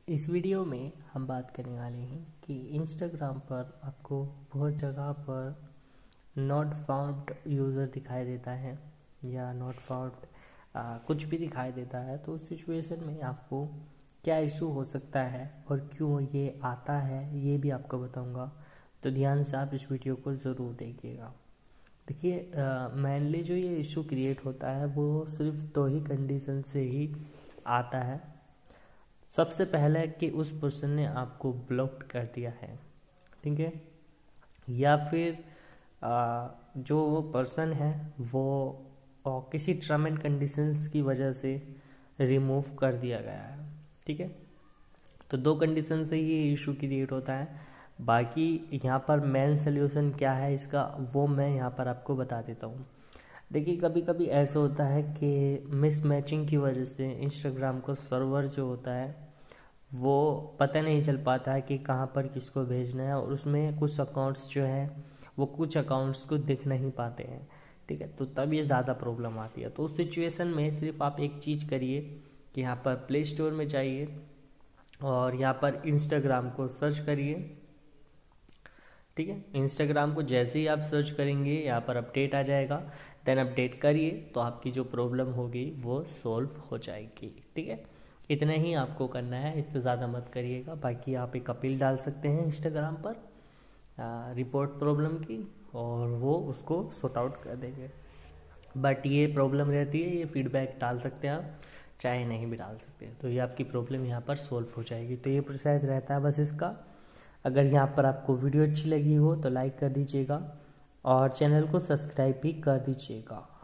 इस वीडियो में हम बात करने वाले हैं कि इंस्टाग्राम पर आपको बहुत जगह पर नॉट फाउंड यूज़र दिखाई देता है या नॉट फाउंड कुछ भी दिखाई देता है। तो उस सिचुएशन में आपको क्या इशू हो सकता है और क्यों ये आता है ये भी आपको बताऊंगा। तो ध्यान से आप इस वीडियो को ज़रूर देखिएगा। देखिए, मेनली जो ये इशू क्रिएट होता है वो सिर्फ दो ही कंडीशन से ही आता है। सबसे पहले कि उस पर्सन ने आपको ब्लॉक कर दिया है, ठीक है, या फिर जो वो पर्सन है वो किसी टर्म एंड कंडीशंस की वजह से रिमूव कर दिया गया है, ठीक है। तो दो कंडीशन से ये इशू क्रिएट होता है। बाकी यहाँ पर मेन सोल्यूशन क्या है इसका वो मैं यहाँ पर आपको बता देता हूँ। देखिए, कभी कभी ऐसा होता है कि मिसमैचिंग की वजह से इंस्टाग्राम को सर्वर जो होता है वो पता नहीं चल पाता है कि कहाँ पर किसको भेजना है, और उसमें कुछ अकाउंट्स जो है वो कुछ अकाउंट्स को दिख नहीं पाते हैं, ठीक है। तो तब ये ज़्यादा प्रॉब्लम आती है। तो उस सिचुएशन में सिर्फ आप एक चीज़ करिए कि यहाँ पर प्ले स्टोर में जाइए और यहाँ पर इंस्टाग्राम को सर्च करिए, ठीक है। इंस्टाग्राम को जैसे ही आप सर्च करेंगे यहाँ पर अपडेट आ जाएगा, देन अपडेट करिए तो आपकी जो प्रॉब्लम होगी वो सॉल्व हो जाएगी, ठीक है। इतना ही आपको करना है, इससे ज़्यादा मत करिएगा। बाकी आप एक अपील डाल सकते हैं इंस्टाग्राम पर रिपोर्ट प्रॉब्लम की, और वो उसको सॉर्ट आउट कर देंगे। बट ये प्रॉब्लम रहती है, ये फीडबैक डाल सकते हैं आप, चाहे नहीं भी डाल सकते हैं। तो ये आपकी प्रॉब्लम यहाँ पर सॉल्व हो जाएगी। तो ये प्रोसेस रहता है बस इसका। अगर यहाँ पर आपको वीडियो अच्छी लगी हो तो लाइक कर दीजिएगा और चैनल को सब्सक्राइब भी कर दीजिएगा।